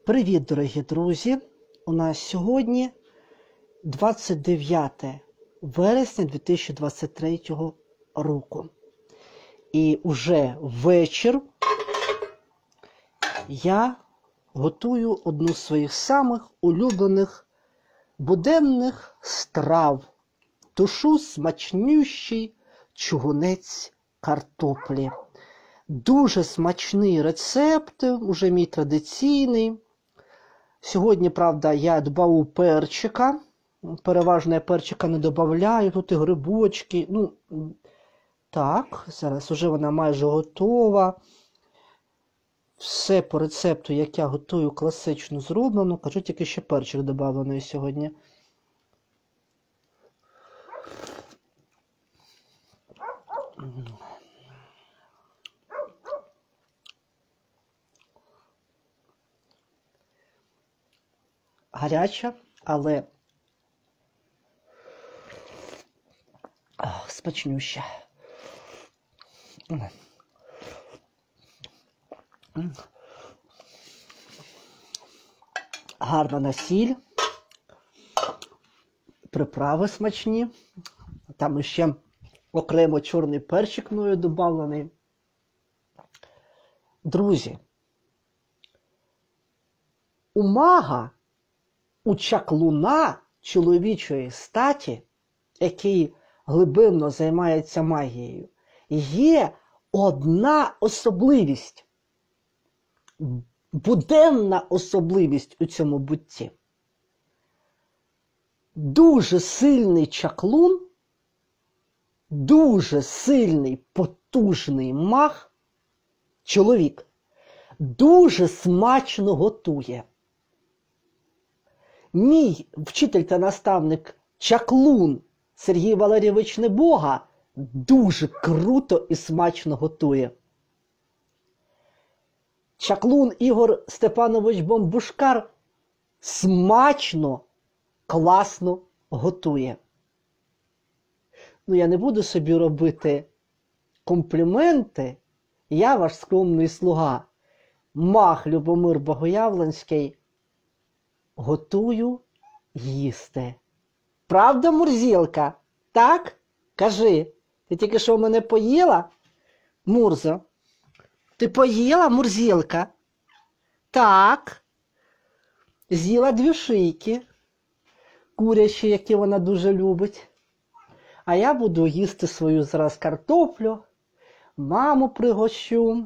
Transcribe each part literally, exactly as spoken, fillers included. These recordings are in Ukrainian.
Привіт, дорогі друзі! У нас сьогодні двадцять дев'яте вересня дві тисячі двадцять третього року. І уже вечір я готую одну з своїх самих улюблених буденних страв. Тушу смачнющий чугунець картоплі. Дуже смачний рецепт, уже мій традиційний. Сьогодні, правда, я додав перчика. Переважно я перчика не додаю, тут і грибочки. Ну, так, зараз вже вона майже готова. Все по рецепту, як я готую, класично зроблено. Кажу, тільки ще перчик додавлений сьогодні. Гаряча, але Ах, смачнюща. Гарна на сіль, приправи смачні, там ще окремо чорний перчик мною додавлений. Друзі, у мага, у чаклуна чоловічої статі, який глибинно займається магією, є одна особливість, буденна особливість у цьому бутті. Дуже сильний чаклун, дуже сильний, потужний маг, чоловік, дуже смачно готує. Мій вчитель та наставник чаклун Сергій Валерійович Небога дуже круто і смачно готує. Чаклун Ігор Степанович Бомбушкар смачно, класно готує. Ну, я не буду собі робити компліменти. Я ваш скромний слуга, маг Любомир Богоявленський, готую їсти. Правда, Мурзілка? Так? Кажи, ти тільки що мене поїла? Мурзо, ти поїла, Мурзілка? Так. З'їла дві шийки, курячі, які вона дуже любить. А я буду їсти свою зараз картоплю, маму пригощу,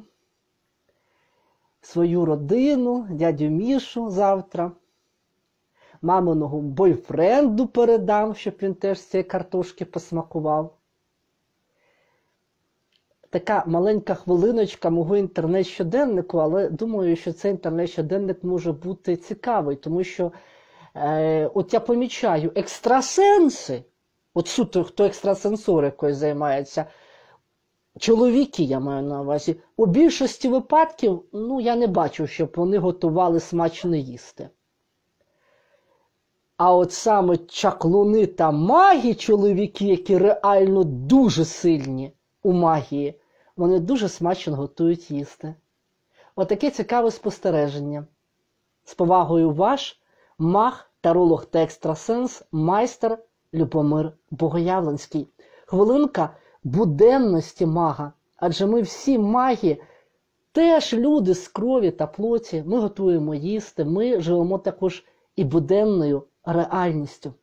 свою родину, дядю Мішу завтра. Маминого бойфренду передам, щоб він теж з цієї картошки посмакував. Така маленька хвилиночка мого інтернет-щоденнику, але думаю, що цей інтернет-щоденник може бути цікавий, тому що е, от я помічаю, екстрасенси, от суто хто екстрасенсорикою займається, чоловіки, я маю на увазі, у більшості випадків, ну, я не бачу, щоб вони готували смачно їсти. А от саме чаклуни та маги, чоловіки, які реально дуже сильні у магії, вони дуже смачно готують їсти. Отаке цікаве спостереження. З повагою ваш маг, таролог та екстрасенс, майстер Любомир Богоявленський. Хвилинка буденності мага. Адже ми всі маги, теж люди з крові та плоті. Ми готуємо їсти, ми живемо також і буденною реальністю.